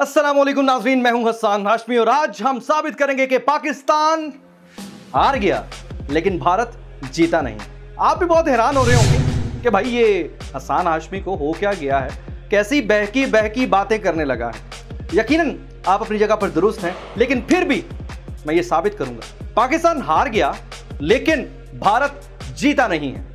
अस्सलामुअलैकुम नाज़रीन, मैं हूं हसन हाशमी और आज हम साबित करेंगे कि पाकिस्तान हार गया लेकिन भारत जीता नहीं। आप भी बहुत हैरान हो रहे होंगे कि भाई ये हसन हाशमी को हो क्या गया है, कैसी बहकी बहकी बातें करने लगा है। यकीनन आप अपनी जगह पर दुरुस्त हैं, लेकिन फिर भी मैं ये साबित करूंगा पाकिस्तान हार गया लेकिन भारत जीता नहीं है।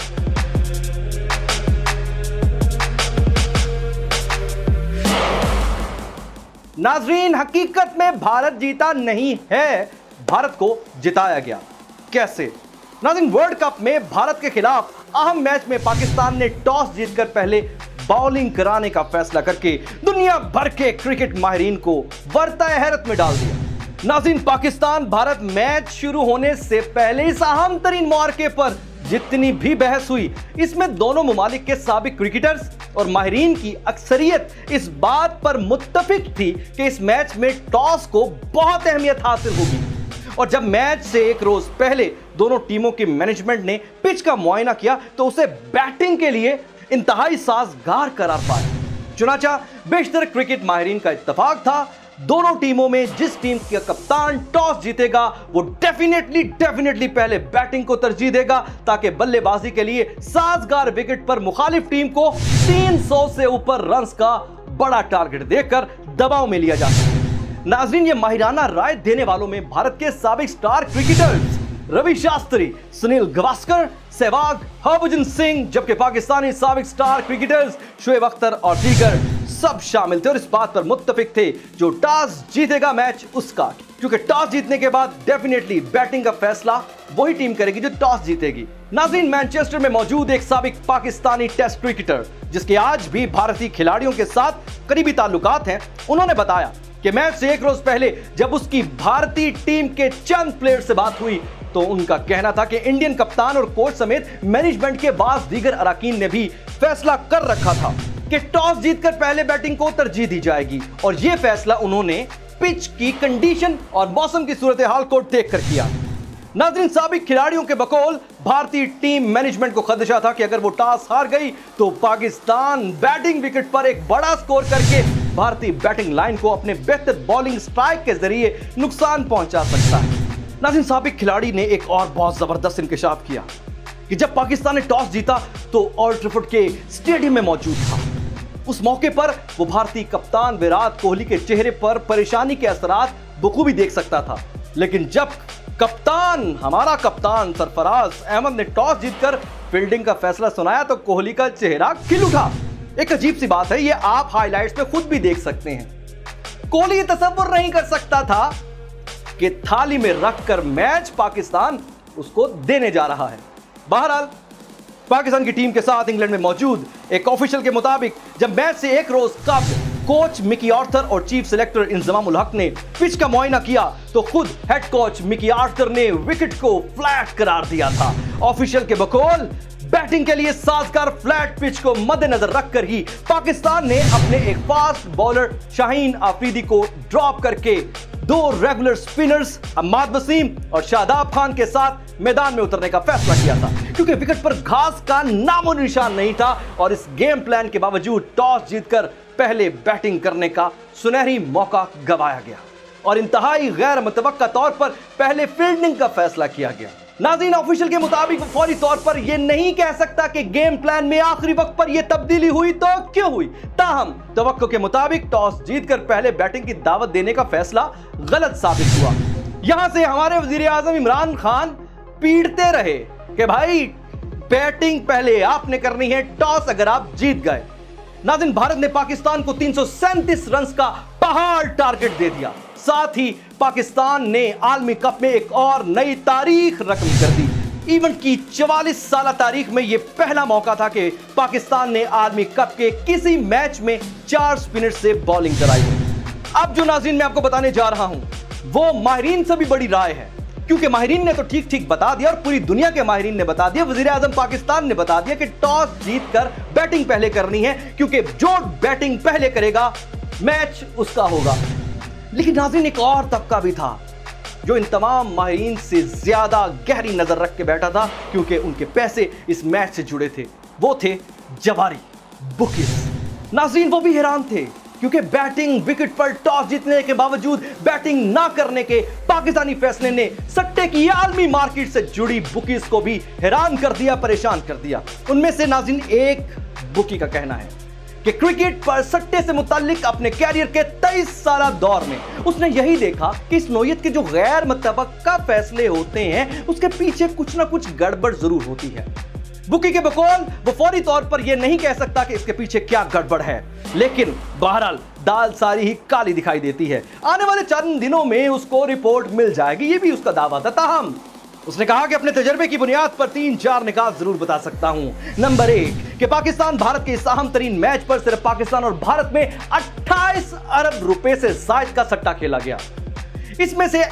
नाज़रीन, हकीकत में भारत जीता नहीं है, भारत को जिताया गया। कैसे? नाज़रीन, वर्ल्ड कप में भारत के खिलाफ अहम मैच में पाकिस्तान ने टॉस जीतकर पहले बॉलिंग कराने का फैसला करके दुनिया भर के क्रिकेट माहिरीन को वर्ताए हैरत में डाल दिया। नाज़रीन, पाकिस्तान भारत मैच शुरू होने से पहले इस अहम तरीन मौके पर जितनी भी बहस हुई, इसमें दोनों ममालिक के साबिक क्रिकेटर्स और माहिरीन की अक्सरियत इस बात पर मुत्तफिक थी कि इस मैच में टॉस को बहुत अहमियत हासिल होगी। और जब मैच से एक रोज पहले दोनों टीमों की मैनेजमेंट ने पिच का मुआयना किया तो उसे बैटिंग के लिए इंतहाई साजगार करार पाया। चुनाचा बेशतर क्रिकेट माहिरीन का इत्तेफाक था, दोनों टीमों में जिस टीम का कप्तान टॉस जीतेगा वो डेफिनेटली पहले बैटिंग को तरजीह देगा ताकि बल्लेबाजी के लिए साजगार विकेट पर मुखालिफ टीम को 300 से ऊपर रन्स का बड़ा टारगेट देकर दबाव में लिया जा सके। नाज़रीन, ये माहिराना राय देने वालों में भारत के साबिक स्टार क्रिकेटर्स रवि शास्त्री, सुनील गावस्कर, सहवाग, हरभजन सिंह, जबकि पाकिस्तानी साबिक स्टार क्रिकेटर्स शोएब अख्तर और दीगर सब शामिल थे और इस बात पर मुत्तफिक थे जो टॉस जीतेगा मैच उसका, क्योंकि टॉस जीतने के बाद डेफिनेटली बैटिंग का फैसला वही टीम करेगी जो टॉस जीतेगी। नाज़रीन, मैनचेस्टर में मौजूद एक साबिक पाकिस्तानी टेस्ट क्रिकेटर जिसके आज भी भारतीय खिलाड़ियों के साथ करीबी ताल्लुकात हैं, उन्होंने बताया कि मैच से एक रोज पहले जब उसकी भारतीय टीम के चंद प्लेयर से बात हुई तो उनका कहना था कि इंडियन कप्तान और कोच समेत मैनेजमेंट के बाद दीगर अराकीन ने भी फैसला कर रखा था कि टॉस जीतकर पहले बैटिंग को तरजीह दी जाएगी और यह फैसला उन्होंने पिच की कंडीशन और मौसम की सूरत हाल को देखकर किया। नाज़रीन, साबिक खिलाड़ियों के बकौल भारतीय टीम मैनेजमेंट को खदशा था कि अगर वो टॉस हार गई तो पाकिस्तान बैटिंग विकेट पर एक बड़ा स्कोर करके भारतीय बैटिंग लाइन को अपने बेहतर बॉलिंग स्ट्राइक के जरिए नुकसान पहुंचा सकता है। नाज़रीन, साबिक खिलाड़ी ने एक और बहुत जबरदस्त इंकशाफ किया कि जब पाकिस्तान ने टॉस जीता तो ओल्ड ट्रैफर्ड के स्टेडियम में मौजूद था। उस मौके पर वो भारतीय कप्तान विराट कोहली के चेहरे पर परेशानी के असरात बखूबी देख सकता था, लेकिन जब हमारा कप्तान सरफराज अहमद ने टॉस जीतकर फील्डिंग का फैसला सुनाया तो कोहली का चेहरा खिल उठा। एक अजीब सी बात है, ये आप हाइलाइट्स में खुद भी देख सकते हैं। कोहली ये तसव्वुर नहीं कर सकता था कि थाली में रखकर मैच पाकिस्तान उसको देने जा रहा है। बहरहाल, पाकिस्तान की टीम के साथ इंग्लैंड में मौजूद एक ऑफिशियल के मुताबिक जब मैच से एक रोज कबल कोच मिकी आर्थर और चीफ सिलेक्टर इंजमाम उल हक ने पिच का मुआयना किया तो खुद हेड कोच मिकी आर्थर ने विकेट को फ्लैट करार दिया था। ऑफिशियल के बकौल बैटिंग के लिए साजगार फ्लैट पिच को मद्देनजर रखकर ही पाकिस्तान ने अपने एक फास्ट बॉलर शाहीन आफरीदी को ड्रॉप करके दो रेगुलर स्पिनर्स अम्माद वसीम और शादाब खान के साथ मैदान में उतरने का फैसला किया था, क्योंकि विकेट पर घास का नामो निशान नहीं था और इस गेम प्लान के बावजूद टॉस जीतकर पहले बैटिंग करने का सुनहरी मौका गंवाया गया और इंतहाई गैर मुतवक्का तौर पर पहले फील्डिंग का फैसला किया गया। नाज़रीन, ऑफिशियल के मुताबिक फौरी तौर पर यह नहीं कह सकता कि गेम प्लान में आखिरी वक्त पर यह तब्दीली हुई तो क्यों हुई, ताहम तवक्को के मुताबिक टॉस जीतकर पहले बैटिंग की दावत देने का फैसला गलत साबित हुआ। यहां से हमारे वजीर आजम इमरान खान पीटते रहे कि भाई बैटिंग पहले आपने करनी है, टॉस अगर आप जीत गए। नाज़रीन, भारत ने पाकिस्तान को 337 रन का पहाड़ टारगेट दे दिया। साथ ही पाकिस्तान ने आलमी कप में एक और नई तारीख रकम कर दी। इवेंट की 44 साल तारीख में यह पहला मौका था कि पाकिस्तान ने आलमी कप के किसी मैच में 4 स्पिनर से बॉलिंग कराई। अब जो नाज़रीन मैं आपको बताने जा रहा हूं वो माहिरीन से भी बड़ी राय है, क्योंकि माहिरीन ने तो ठीक बता दिया और पूरी दुनिया के माहिरीन ने बता दिया, वजीर आजम पाकिस्तान ने बता दिया कि टॉस जीतकर बैटिंग पहले करनी है, क्योंकि जो बैटिंग पहले करेगा मैच उसका होगा। लेकिन नाज़रीन, एक और तबका भी था जो इन तमाम माहिरीन से ज्यादा गहरी नजर रख के बैठा था, क्योंकि उनके पैसे इस मैच से जुड़े थे। वो थे जवारी बुकीज। नाज़रीन, वो भी हैरान थे क्योंकि बैटिंग विकेट पर टॉस जीतने के बावजूद बैटिंग ना करने के पाकिस्तानी फैसले ने सट्टे की आलमी मार्केट से जुड़ी बुकीज को भी हैरान कर दिया, परेशान कर दिया। उनमें से नाज़रीन एक बुकी का कहना है कि क्रिकेट पर सट्टे से मुताल्लिक अपने कैरियर के 23 साल दौर में उसने यही देखा कि इस नौयत के जो गैर मुतवक्का फैसले होते हैं उसके पीछे कुछ ना कुछ गड़बड़ जरूर होती है। बुकी के बकौल वो फौरी तौर पर यह नहीं कह सकता कि इसके पीछे क्या गड़बड़ है, लेकिन बहरहाल दाल सारी ही काली दिखाई देती है। आने वाले चंद दिनों में उसको रिपोर्ट मिल जाएगी, ये भी उसका दावा था। ताहम उसने कहा कि अपने तजर्बे की बुनियाद पर 3-4 निकात जरूर बता सकता हूं। नंबर 1 कि पाकिस्तान भारत के इस अहम तरीन मैच पर सिर्फ पाकिस्तान और भारत में 28 अरब रुपए से जायद का सट्टा खेला गया। इसमें से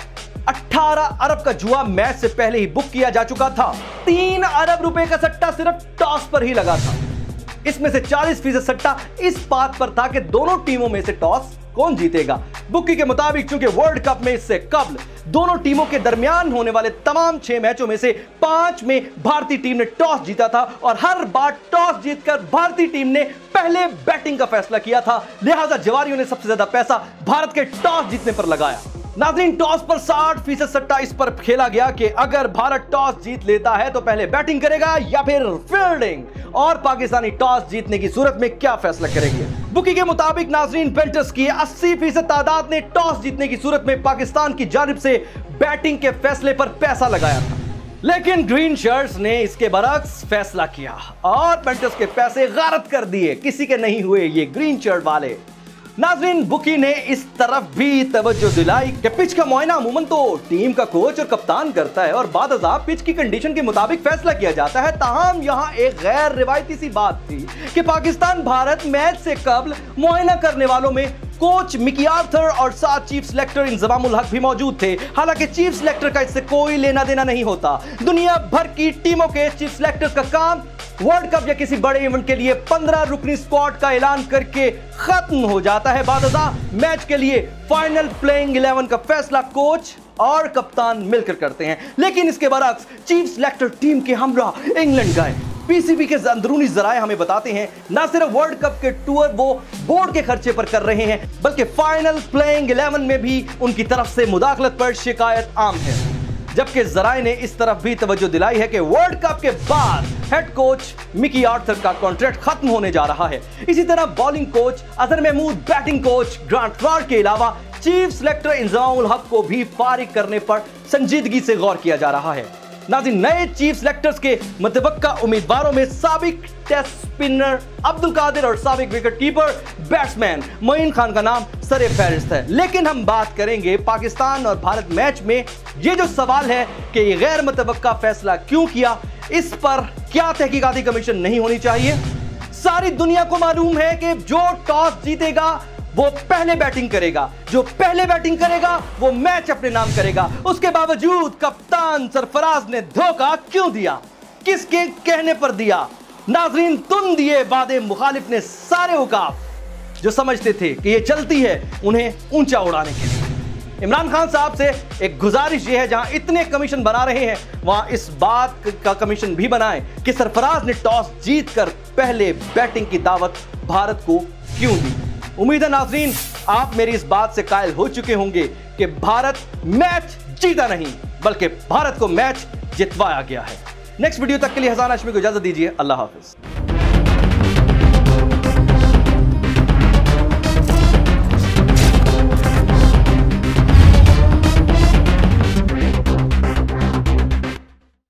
18 अरब का जुआ मैच से पहले ही बुक किया जा चुका था। 3 अरब रुपए का सट्टा सिर्फ टॉस पर ही लगा था। इसमें से 40% सट्टा इस बात पर था कि दोनों टीमों में से टॉस कौन जीतेगा। बुकी के मुताबिक चूंकि वर्ल्ड कप में इससे कबल दोनों टीमों के दरमियान होने वाले तमाम 6 मैचों में से 5 में भारतीय टीम ने टॉस जीता था और हर बार टॉस जीतकर भारतीय टीम ने पहले बैटिंग का फैसला किया था, लिहाजा जवारियों ने सबसे ज्यादा पैसा भारत के टॉस जीतने पर लगाया। नाज़रीन, टॉस पर 60% सट्टा इस पर खेला गया कि अगर भारत टॉस जीत लेता है तो पहले बैटिंग करेगा या फिर फील्डिंग, और पाकिस्तानी टॉस जीतने की सूरत में क्या फैसला करेंगे। बुकी के मुताबिक नाज़रीन, बेंटर्स की 80% तादाद ने टॉस जीतने की सूरत में पाकिस्तान की जानिब से बैटिंग के फैसले पर पैसा लगाया था, लेकिन ग्रीन शर्ट्स ने इसके बरक्स फैसला किया और बेंटर्स के पैसे गारत कर दिए। किसी के नहीं हुए ये ग्रीन शर्ट वाले। नाज़रीन, बुकी ने इस तरफ भी तवज्जो दिलाई कि पिच का मुआयना अमूमन तो टीम का कोच और कप्तान करता है और बाद अज़ाब पिच की कंडीशन के मुताबिक फैसला किया जाता है। ताहम यहाँ एक गैर रिवायती सी बात थी कि पाकिस्तान भारत मैच से कबल मुआयना करने वालों में कोच मिकी आर्थर और साथ चीफ सिलेक्टर इंजमाम उल हक भी मौजूद थे। हालांकि चीफ सिलेक्टर का इससे कोई लेना देना नहीं होता। दुनिया भर की टीमों के चीफ सिलेक्टर का काम वर्ल्ड कप या किसी बड़े इवेंट के लिए 15 रुकनी स्क्वाड का ऐलान करके खत्म हो जाता है। बादशाह मैच के लिए फाइनल प्लेइंग 11 का फैसला कोच और कप्तान मिलकर करते हैं, लेकिन इसके बरक्स चीफ सिलेक्टर टीम के हमरा इंग्लैंड गए। पीसीबी के अंदरूनी जराए हमें बताते हैं ना सिर्फ वर्ल्ड कप के टूर वो बोर्ड के खर्चे पर कर रहे हैं, बल्कि फाइनल प्लेइंग 11 में भी उनकी तरफ से मुदाखलत पर शिकायत आम है। जबकि जराए ने इस तरफ भी तवज्जो दिलाई है कि वर्ल्ड कप के बाद हेड कोच मिकी आर्थर का कॉन्ट्रैक्ट खत्म होने जा रहा है। इसी तरह bowling coach Azhar Mahmood, batting coach Grant Flower के अलावा चीफ सिलेक्टर इंजमाम उल हक को भी फारिग करने पर संजीदगी से गौर किया जा रहा है। नाज़रीन, नए चीफ सिलेक्टर्स के मुतवक्का उम्मीदवारों में साबिक टेस्ट स्पिनर अब्दुल कादिर और साबिक wicket keeper batsman Moin Khan का नाम सरे फहरिस्त है। लेकिन हम बात करेंगे पाकिस्तान और भारत मैच में ये जो सवाल है कि ये गैर मुतवक्का फैसला क्यों किया, इस पर क्या तहकीकाती कमीशन नहीं होनी चाहिए। सारी दुनिया को मालूम है कि जो टॉस जीतेगा वो पहले बैटिंग करेगा, जो पहले बैटिंग करेगा वो मैच अपने नाम करेगा। उसके बावजूद कप्तान सरफराज ने धोखा क्यों दिया, किसके कहने पर दिया? नाज़रीन, तुम दिए वादे मुखालिफ ने सारे औकाफ जो समझते थे कि ये चलती है उन्हें ऊंचा उड़ाने के लिए। इमरान खान साहब से एक गुजारिश ये है, जहां इतने कमीशन बना रहे हैं वहां इस बात का कमीशन भी बनाएं कि सरफराज ने टॉस जीतकर पहले बैटिंग की दावत भारत को क्यों दी। उम्मीद है नाज़रीन आप मेरी इस बात से कायल हो चुके होंगे कि भारत मैच जीता नहीं बल्कि भारत को मैच जितवाया गया है। नेक्स्ट वीडियो तक के लिए हसन हाशमी को इजाजत दीजिए। अल्लाह हाफिज।